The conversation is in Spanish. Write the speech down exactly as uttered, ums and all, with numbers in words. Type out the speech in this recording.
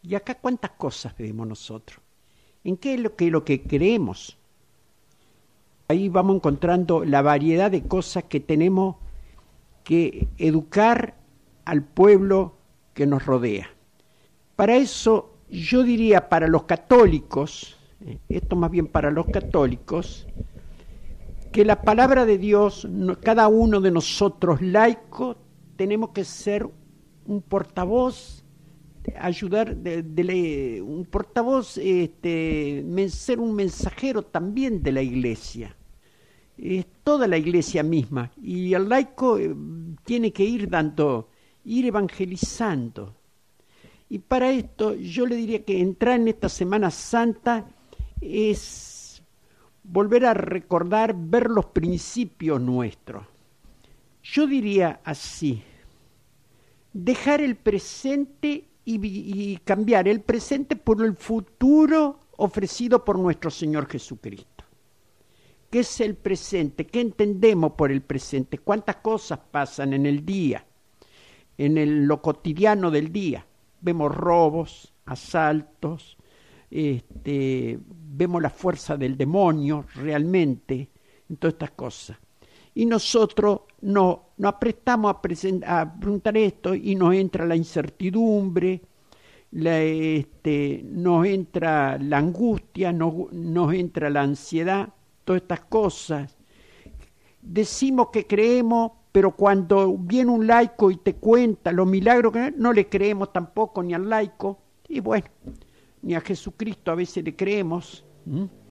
Y acá cuántas cosas vemos nosotros. ¿En qué es lo que, lo que creemos? Ahí vamos encontrando la variedad de cosas que tenemos que educar al pueblo que nos rodea. Para eso yo diría para los católicos, esto más bien para los católicos, que la palabra de Dios, cada uno de nosotros laicos, tenemos que ser un portavoz, ayudar, de, de, un portavoz, este, ser un mensajero también de la iglesia. Es toda la iglesia misma, y el laico eh, tiene que ir dando, ir evangelizando. Y para esto yo le diría que entrar en esta Semana Santa es volver a recordar, ver los principios nuestros. Yo diría así, dejar el presente y, y cambiar el presente por el futuro ofrecido por nuestro Señor Jesucristo. ¿Qué es el presente? ¿Qué entendemos por el presente? ¿Cuántas cosas pasan en el día? En el, lo cotidiano del día. Vemos robos, asaltos, este, vemos la fuerza del demonio realmente, en todas estas cosas. Y nosotros no, nos aprestamos a, present, a preguntar esto y nos entra la incertidumbre, la, este, nos entra la angustia, nos, nos entra la ansiedad, todas estas cosas. Decimos que creemos, pero cuando viene un laico y te cuenta los milagros, no le creemos tampoco ni al laico, y bueno, ni a Jesucristo a veces le creemos. ¿Mm?